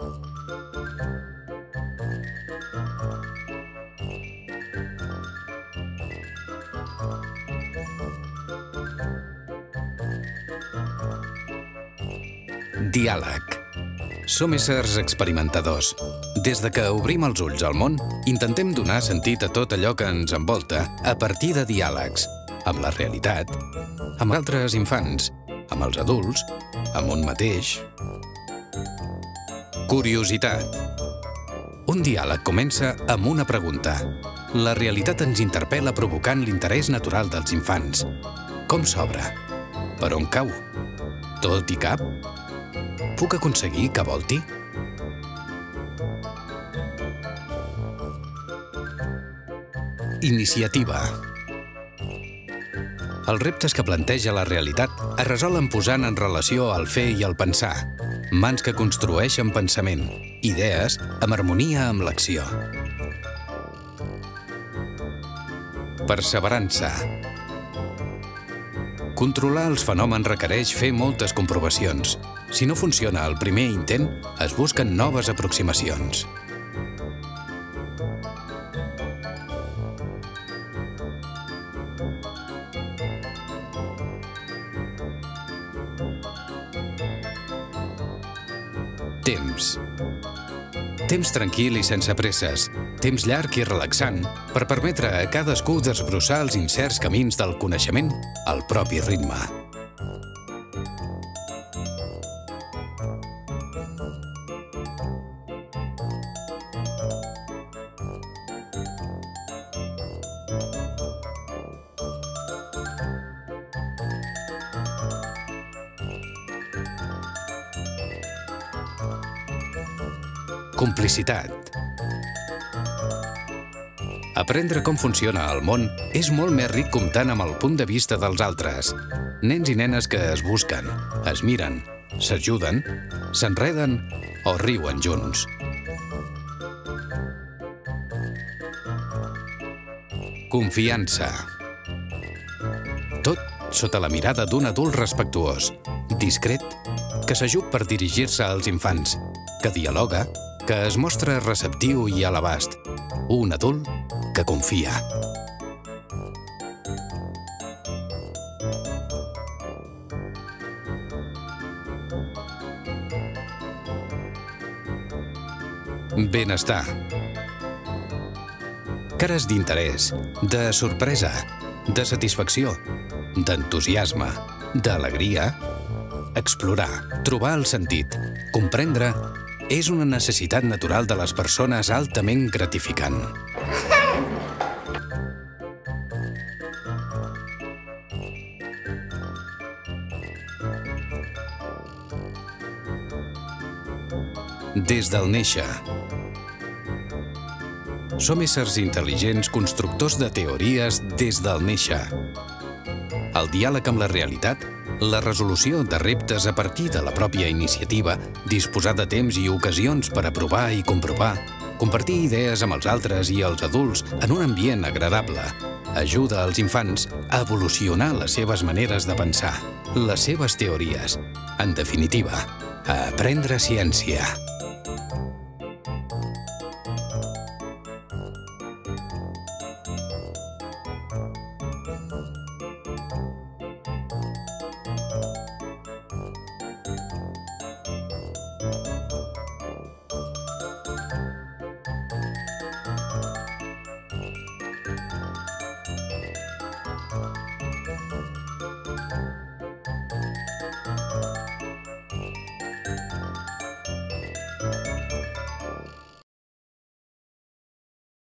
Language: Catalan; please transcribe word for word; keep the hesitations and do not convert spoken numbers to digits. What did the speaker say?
Diàleg. Som éssers experimentadors. Des de que obrim els ulls al món, intentem donar sentit a tot allò que ens envolta a partir de diàlegs, amb la realitat, amb altres infants, amb els adults, amb un mateix. Curiositat. Un diàleg comença amb una pregunta. La realitat ens interpel·la provocant l'interès natural dels infants. Com s'obre? Per on cau? Tot i cap? Puc aconseguir que volti? Iniciativa. Els reptes que planteja la realitat es resolen posant en relació el fer i el pensar. Mans que construeixen pensament. Idees amb harmonia amb l'acció. Perseverança. Controlar els fenòmens requereix fer moltes comprovacions. Si no funciona el primer intent, es busquen noves aproximacions. Temps. Temps tranquil i sense presses. Temps llarg i relaxant per permetre a cadascú desbrossar els incerts camins del coneixement al propi ritme. Complicitat. Aprendre com funciona el món és molt més ric comptant amb el punt de vista dels altres. Nens i nenes que es busquen, es miren, s'ajuden, s'enreden o riuen junts. Confiança. Tot sota la mirada d'un adult respectuós, discret, que s'ajup per dirigir-se als infants, que dialoga, que es mostra receptiu i a l'abast. Un adult que confia. Benestar. Cares d'interès, de sorpresa, de satisfacció, d'entusiasme, d'alegria. Explorar, trobar el sentit, comprendre, és una necessitat natural de les persones altament gratificant. Des del néixer. Som éssers intel·ligents constructors de teories des del néixer. El diàleg amb la realitat, la resolució de reptes a partir de la pròpia iniciativa, disposar de temps i ocasions per aprovar i comprovar, compartir idees amb els altres i els adults en un ambient agradable, ajuda als infants a evolucionar les seves maneres de pensar, les seves teories. En definitiva, a aprendre ciència.